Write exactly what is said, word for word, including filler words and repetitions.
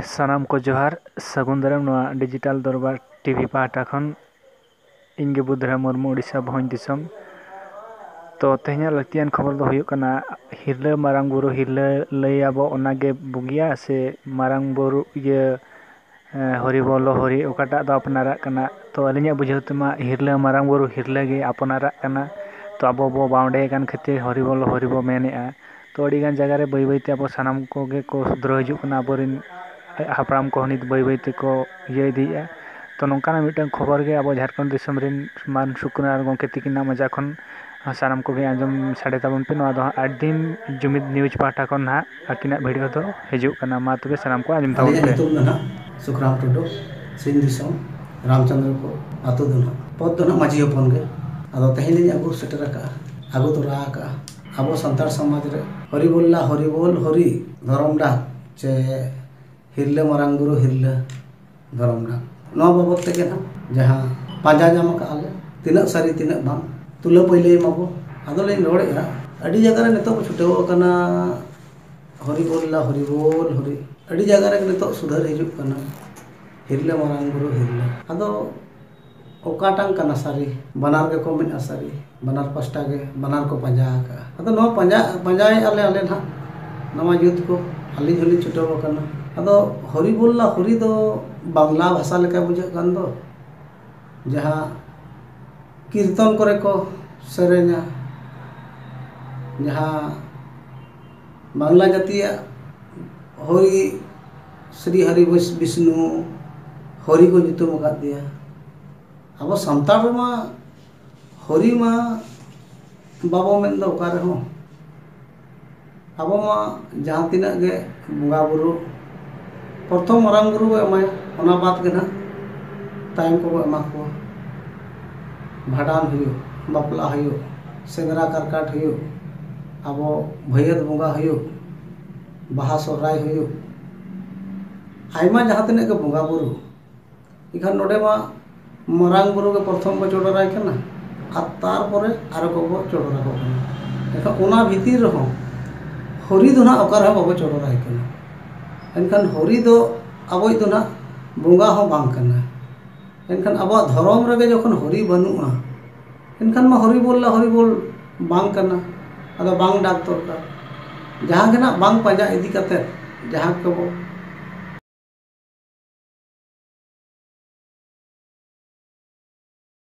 सानाम को जोहार सगुन दाराम नोआ डिजिटल दरबार टीवी पाहटा खन इंगे बुधरा मुर्मू उड़ीसा भोज दिसम। तो तेहना लतियान खबर दो हुयुग कना हिरला मारांग बुरु हिरला लई आबो ओनागे बुगिया से मारांग बुरु ये हरि बोलो हरि ओकाटा दो अपनारा कना। तो अलिnya बुझावतमा हिरला मारांग बुरु हिरला गे अपनारा कना। तो अब बो बाउंडे गान खातिर हरि बोलो हरि बो मेनेआ। तो अड़ीगान जगह रे बई बईते अब सानाम कोगे को सुधरो हिजुग कना अबोरिन हापराम को नित बई बईते को ये इदीया। तो नोंकाना मिटन खबर गे अब झारखंड दिसम रिन मान सुकुनार गोंके तिकिना मजा खन सानाम कोगे आंजम साडे ताबन पे नोआ दो आठ दिन जुमिद न्यूज पाटा खन ना आकिना वीडियो दो हिजुग कना मा तबे सानाम को आंजम ताबन पे ना सुखराम टुडू सिंह दिसम रामचंद्र को आतो दो पद दो माझी हपन गे आदो तहेली आगु सेटर का आगु तो रा का अब संतार समाज रे हरि बोलला हरि बोल हरि धरम डा चे हिरले मारांग गुरु हिरले धरम डा नो बाबत ते ना जहां पांजा जाम का आले तिना सारी तिना बाम तुला पहिले माबो आदो ले रोड़े या अडी जगह रे नेतो छुटेव कना हरि बोलला हरि बोल हरि अडी जगह रे नेतो सुधर हिजुग कना हिरले मारांग गुरु हिरले आदो ओकाटांग कना सारी बनार के को मिन सारी बनार पास्टा के बनार को पंजा का आदो नो पंजा पंजाय आले आले ना नवा युद्ध को हली झोली छुटेव कना आदो हरि बोलला हरि दो बांग्ला भाषा लेका बुझे कान दो जहां कीर्तन करे को सेरेना जहां बांग्ला जातिया हरि श्री हरि विष्णु हरि को nyutum aka dia abo santar ma Hari मा बाबो मेन दो ओकारे हो abo ma जहां तिना गे बुंगा बुरु प्रथम मारांग गुरु एमाय ओना बात गे ना टाइम को एमा को भाडान हुयो बापला हुयो सेंगरा करकाट हुयो अब भैयत बुंगा हुयो बाहा सोहराय हुयो आयमा जहां तिना के बुंगा बुरु इखान नोडे मा मारांग बुरु के प्रथम को चोडराय कना आ तार परे आरो को चोडरा को कना एखा ओना भीतिर रहो हरि दो ना ओकार हा बाबो चोडराय कना एनखान हरि दो अबोय दो ना बुंगा हो बांग कना एनखान अब धर्म रे जखन हरि बनुआ एनखान मा हरि बोलला हरि बोल बांग कना आदो बांग डाक दरकार जहां के ना बांग पंजा इदी कते जहां को